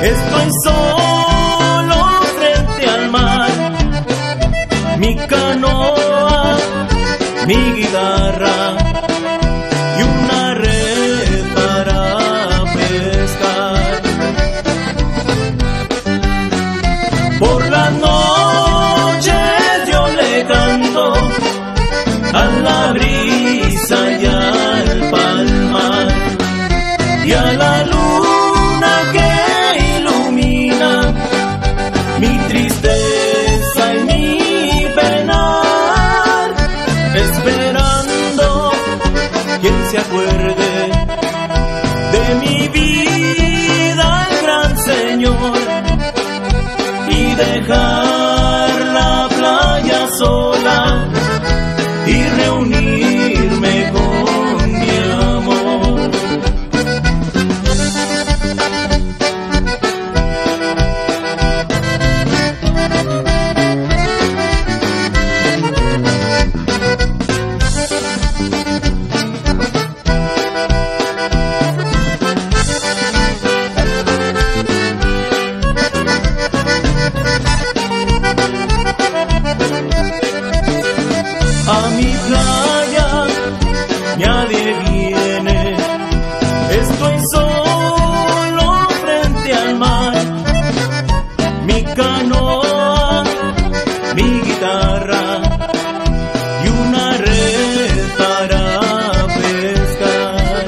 Estoy solo frente al mar, mi canoa, mi guitarra y una red para pescar. Por las noches yo le canto a la brisa y al palmar y a la luna que ilumina mi tristeza y mi penar, esperando quien se acuerde de mi vida, el gran Señor, y dejar la playa sola y reunirme con mi amor. A mi playa nadie viene, estoy solo frente al mar, mi canoa, mi guitarra y una red para pescar.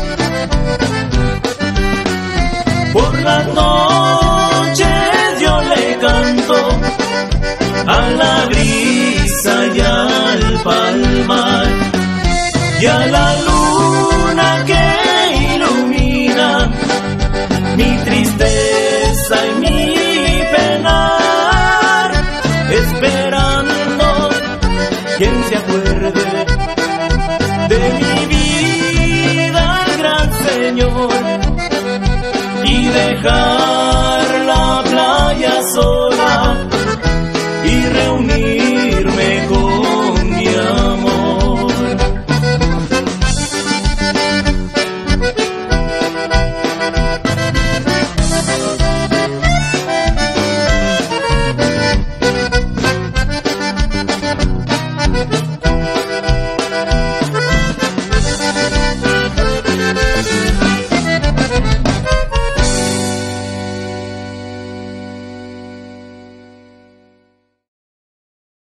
Por las noches yo le canto a la brisa y al palmar y a la luna que ilumina mi tristeza y mi penar, esperando quien se acuerde de mi vida, el gran Señor, y dejar